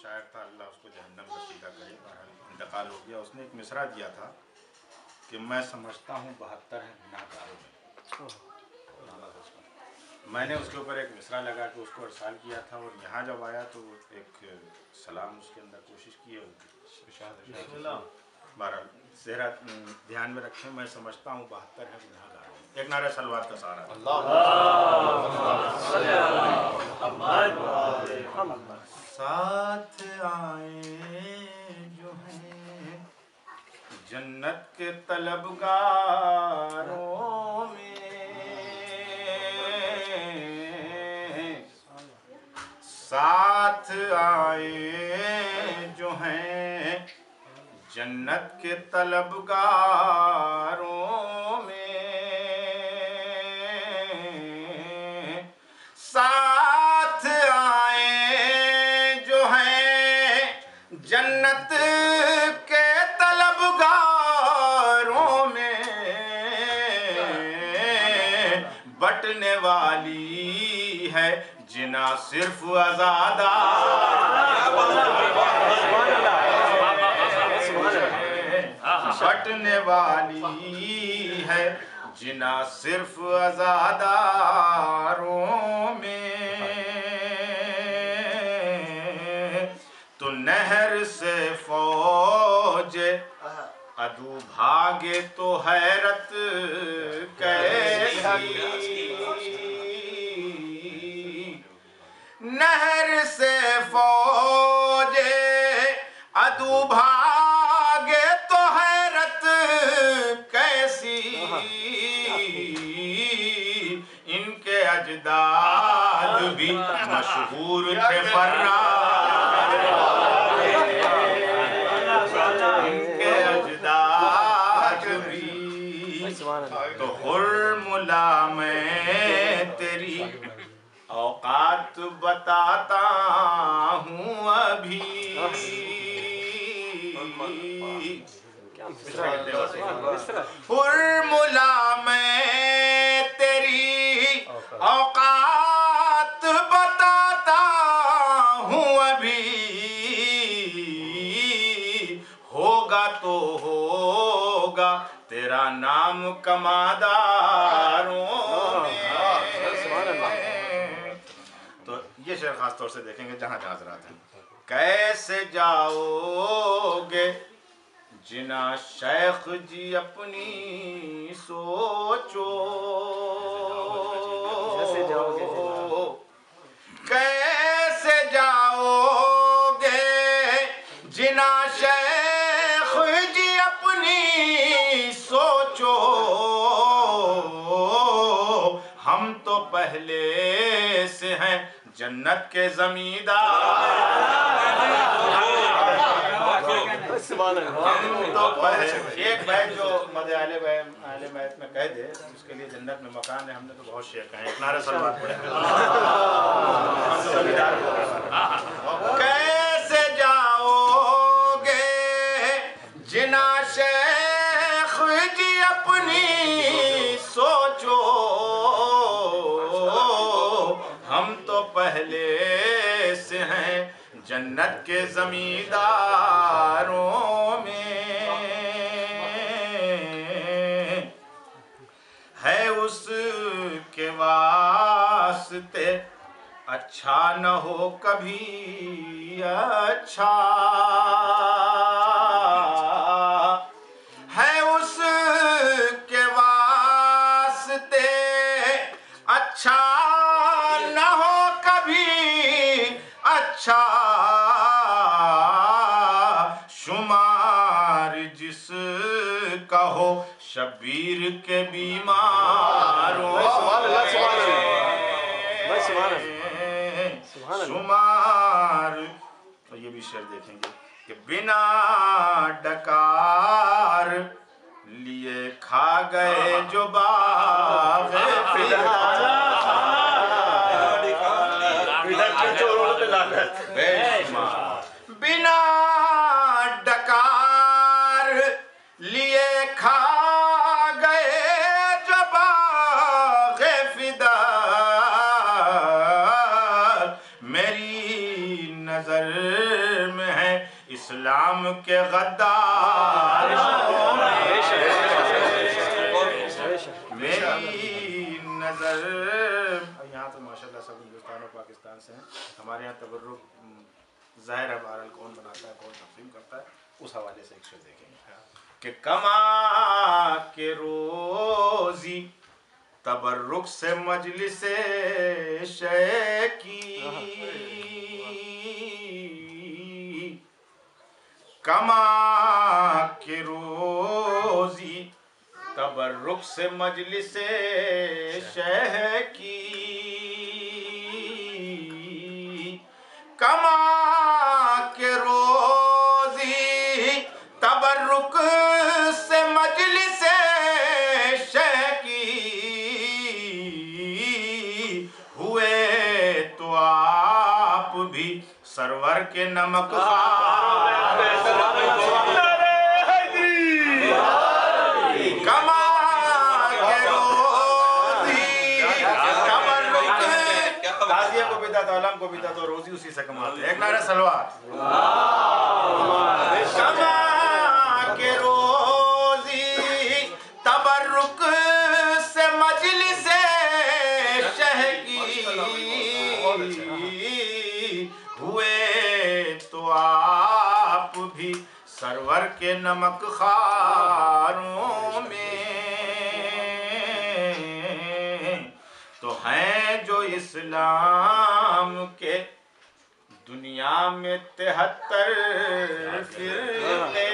शायर था, अल्लाह उसको जहन्नम रसीदा करे, इंतकाल हो गया। उसने एक मिसरा दिया था कि मैं समझता हूँ 72 है गुनाहगारों में। मैंने उसके ऊपर एक मिसरा लगा के उसको अरसाल किया था, और यहाँ जब आया तो एक सलाम उसके अंदर कोशिश की है। बहरहाल सेहरा ध्यान में रखें, मैं समझता हूँ 72 है गुनाहगारों में। एक नारा सलवात का सहारा। साथ आए जो हैं जन्नत के तलबगारों में, साथ आए जो हैं जन्नत के तलबगारों में, साथ आए जो हैं जन्नत के तलबगारों में, बटने वाली है जिना सिर्फ आजादा, बटने वाली है जिना सिर्फ आजादारों में। तो नहर से फौज अदू भागे तो हैरत कैसी, नहर से फौज अदू भागे तो हैरत कैसी, इनके अजदाद भी मशहूर थे फर्रा, इनके अजदाद भी। तो हुर्मुला मैं तेरी औकात बताता हूँ अभी, हुर्मुला मैं तेरी औकात बताता हूँ अभी, होगा तो होगा तेरा नाम कमादारों में। तो ये शेर खास तौर से देखेंगे जहां जहां हज़रात हैं। कैसे जाओगे जिना शेख जी अपनी सोचो, कैसे जाओगे जिना शेख जी अपनी सोचो, हम तो पहले से हैं जन्नत के जमींदार, तो एक बैत जो मदे आले बैत में कह दे उसके लिए जन्नत में मकान है। हमने तो बहुत शेर कहे, एक नारा सलवात पढ़े। कैसे जाओगे जिना शेख जी अपनी सोचो, हम तो पहले से हैं जन्नत के जमींदारों में। है उसके वास्ते अच्छा न हो कभी अच्छा, है उसके वास्ते अच्छा न हो कभी अच्छा, शुमार जिस कहो शबीर के बीमारों में, शुमार। तो ये भी शेर देखेंगे कि बिना डकार लिए खा गए जो बाग बिना डकार लिए खा गए जो बाग फिदा, मेरी नजर इस्लाम के गद्दार मेरी नजर। यहाँ तो माशाल्लाह सब हिंदुस्तान और पाकिस्तान से हैं। हमारे यहाँ तबर्रुक ज़ाहिर है बहरहाल कौन बनाता है कौन तक़सीम करता है, उस हवाले से एक शेर देखेंगे कि कमा के रोज़ी तबर्रुक से मजलिसे शय की, कमा के रोज़ी तबर्रुक से मजलिसे शह की, कमा के रोज़ी तबर्रुक से मजलिसे शह की, हुए तो आप भी सरवर के नमक को भी तो रोजी उसी से कमाते हैं। एक नारा सलवार। कमा के रोजी तबर्रुक से मजलिसे शह की, हुए तो आप भी सरवर के नमक खारों में, तो हैं जो इस्लाम के दुनिया में 73 फिरके,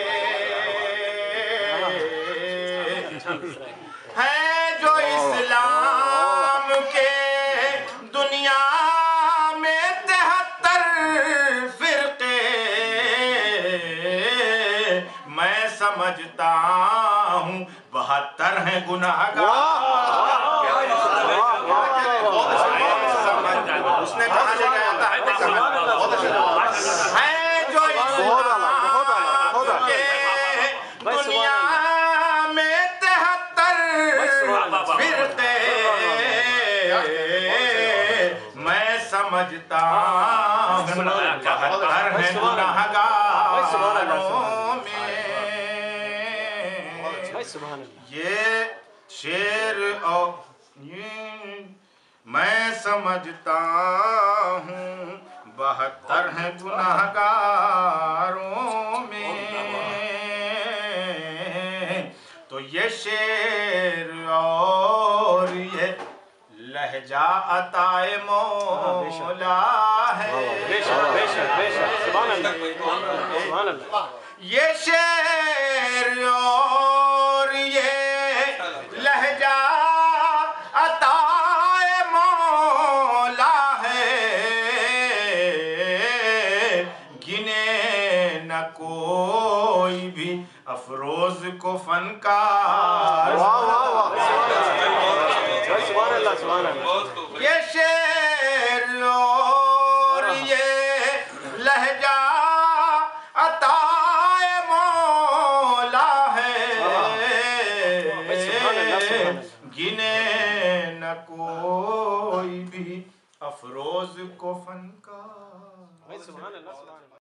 हैं जो इस्लाम के दुनिया में 73 फिरके, मैं समझता हूँ 72 हैं गुनाहगार। उसने कहा से गया था है जो के दुनिया में 73 फिरके, मैं समझता हूँ 72 हैं गुनाहगारों में। ये शेर और मैं समझता हूँ 72 हैं गुनाहगारों में, तो ये शेर और ये लहजा अताए मौला है। ये शेर और ये लहजा अताए मौला है, गिने न कोई भी अफरोज को फनकार। ये शेर और ये लहजा अताए मौला है, गिने न कोई भी अफरोज को फनकार।